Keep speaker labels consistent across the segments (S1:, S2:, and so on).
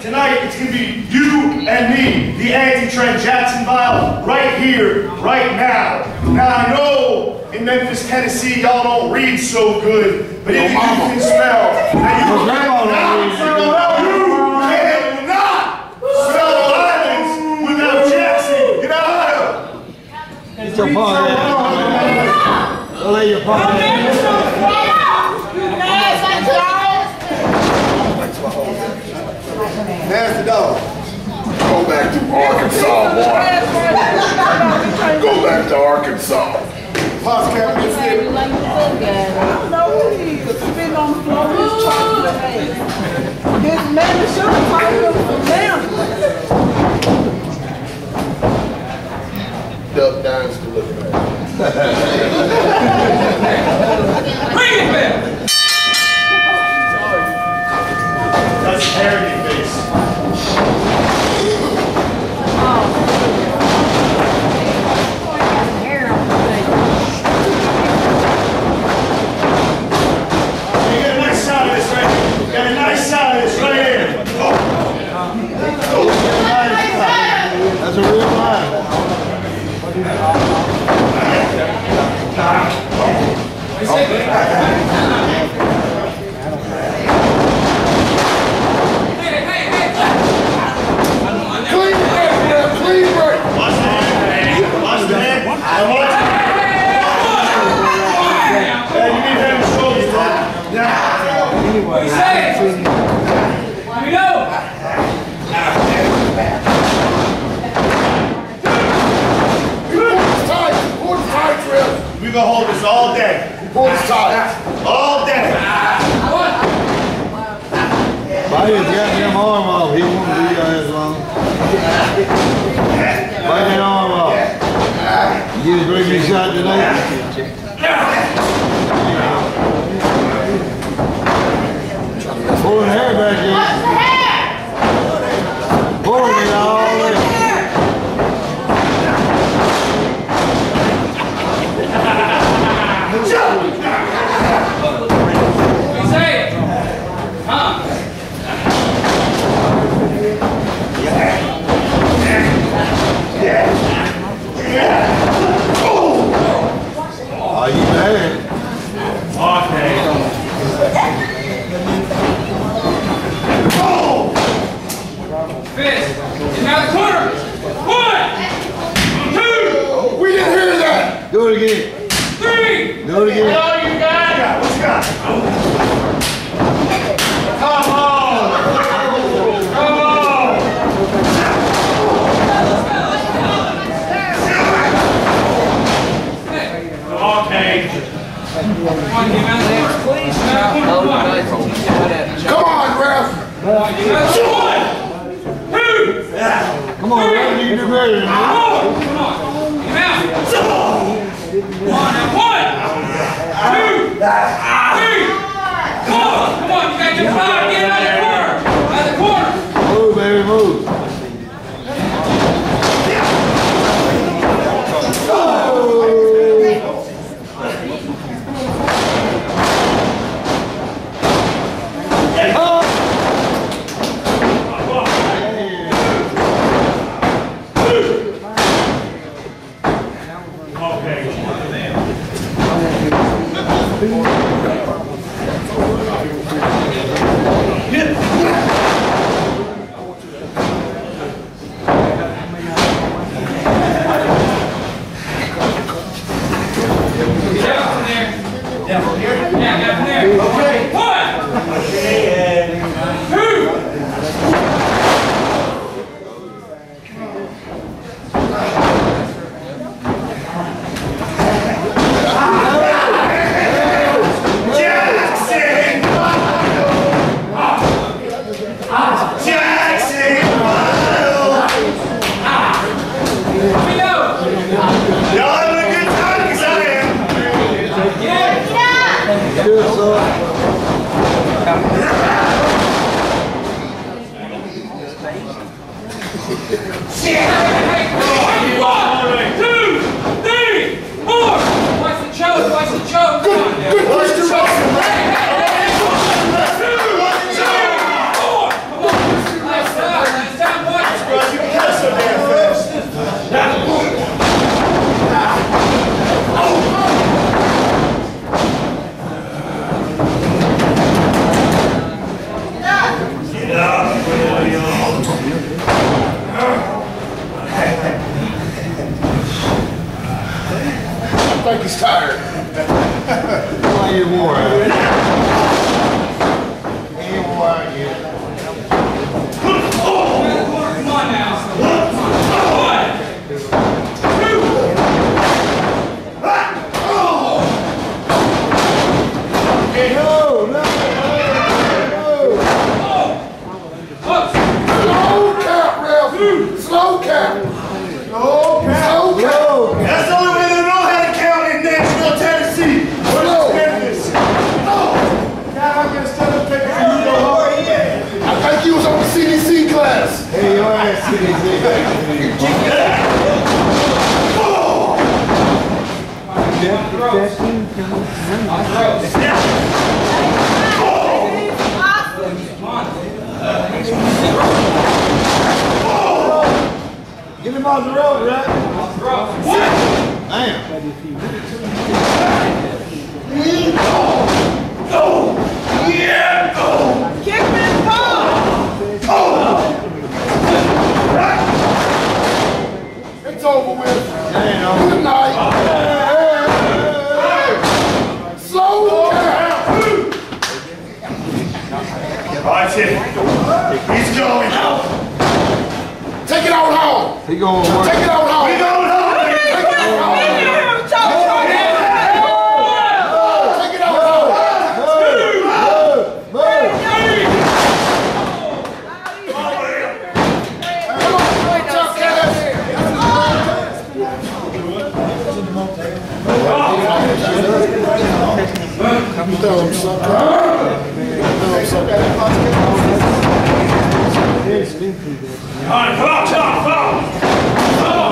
S1: Tonight, it's going to be you and me, the anti-trend Jacksonville, right here, right now. Now, I know in Memphis, Tennessee, y'all don't read so good, but if you can spell, now you cannot spell the islands without Jackson. Get out of here.
S2: It's your party. Don't lay your party.
S3: Nasty dog. Go back to Arkansas, boy. Go back to Arkansas. Pops Captain,
S4: You like the food guy.
S5: I don't know who he is. Spit on the floor with his chocolate face. His man is sure talking from them.
S3: Duck Dines to look at.
S6: Bring it back!
S1: That's parody face. You got a nice shot of this right here. You got a nice shot of this right here.
S2: That's a real line.
S3: Clean break.
S1: Watch the head. Watch the head. Hey, you need him to shoulders, bro.
S6: What you say? Here we go!
S3: Pull the tight, Trev.
S1: We gonna hold this all day.
S3: Pull the tight.
S1: All day.
S2: Bite his goddamn arm off. He won't be as long. Bite that arm off. You just bring me a shot tonight? Pull the hair back in. Pull it all in.
S6: What you say? Huh?
S2: Are you mad?
S1: Okay.
S6: Fist. Get out of the corner. 1, 2,
S3: We didn't hear that.
S2: Do it again.
S6: 3.
S2: Do it again.
S1: What you got? What you got? Come on. Come on. Okay.
S6: Come on, get him out of the corner. Please. Get out of the corner.
S3: Come on, ref.
S6: Get out of the corner. 1, 2.
S2: Come on, Ray, you can do better than that.
S6: Come on. Get him out. Come on now. 1, 2, 3. Come on. Come on. You got your 5. Get him out of the corner. Out of the corner.
S2: Move, baby, move.
S3: I think he's tired.
S2: Why you wore out? He ain't wore out yet.
S6: Come on now. One, two.
S3: Slow count, Ralph. Slow count. Slow count.
S1: That's the only way they know how to count in Nashville, Tennessee.
S3: Slow. I think you was on the CDC class.
S2: Hey, your ass Get him off the road, right? Damn.
S5: Kick me in the ball.
S3: It's over with.
S2: Damn.
S3: Good night. Slow count.
S1: Watch it. He's going out.
S3: Take it out home.
S2: He gonna work.
S3: Take it out home.
S1: We're going home.
S3: Take it out home. Take it out home. Come on, wait up, Cass. Throw him something. Throw him something.
S1: All right, come on, come on.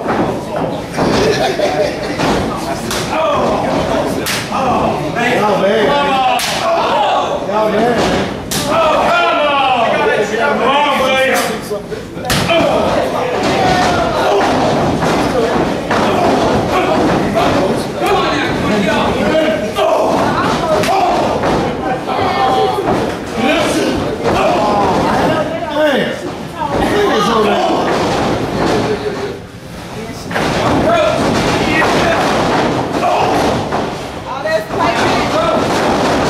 S2: Y'all bad. Y'all bad.
S6: Come on now. Come on, y'all.
S2: Damn. Fingers on that.
S5: Oh, that's playing.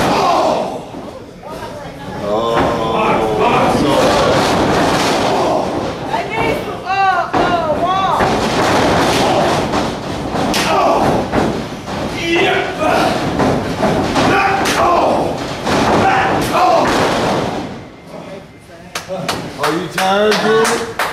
S5: I need some, wall.
S2: Are you tired, Jimmy?